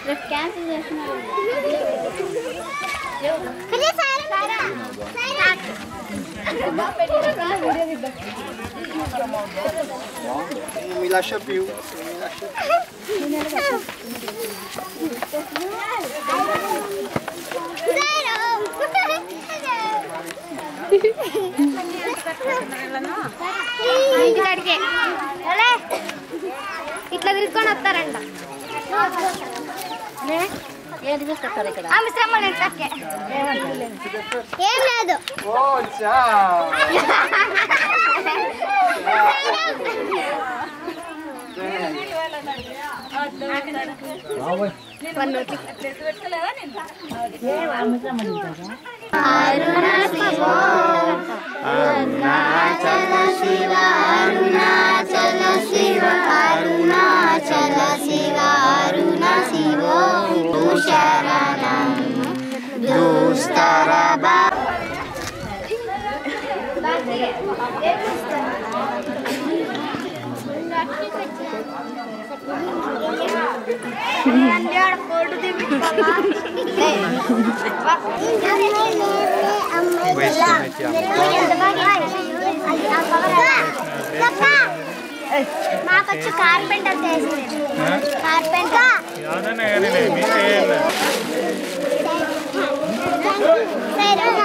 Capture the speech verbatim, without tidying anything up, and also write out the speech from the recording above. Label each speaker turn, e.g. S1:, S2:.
S1: Cancel చేస్తున్నారు.
S2: Me lascia più. Mi lascia
S1: ఇట్లా తిరుక్కొని వస్తారంట.
S3: ఏంటి తీసుకొస్తారు ఇక్కడ?
S1: ఏం లేదు.
S2: Oh, ciao!
S1: అరుణాచల శివ అరుణాచల శివ అరుణాచల శివ అరుణ శివో శరణం దుస్తరబా. మాకొచ్చి కార్పెంటర్ చేసింది. కార్పెంటర్